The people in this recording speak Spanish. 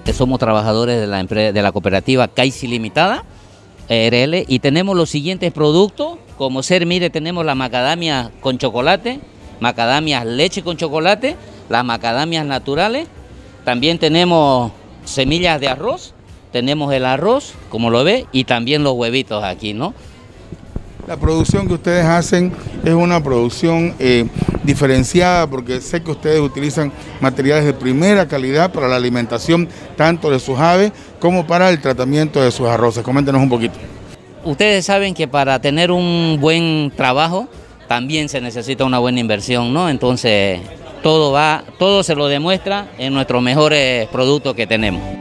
somos trabajadores de de la cooperativa Caixi Limitada, RL, y tenemos los siguientes productos, como ser, mire, tenemos la macadamia con chocolate, macadamias leche con chocolate, las macadamias naturales, también tenemos semillas de arroz, tenemos el arroz, como lo ve, y también los huevitos aquí, ¿no? La producción que ustedes hacen es una producción diferenciada, porque sé que ustedes utilizan materiales de primera calidad para la alimentación tanto de sus aves como para el tratamiento de sus arroces. Coméntenos un poquito. Ustedes saben que para tener un buen trabajo también se necesita una buena inversión, ¿no? Entonces todo se lo demuestra en nuestros mejores productos que tenemos.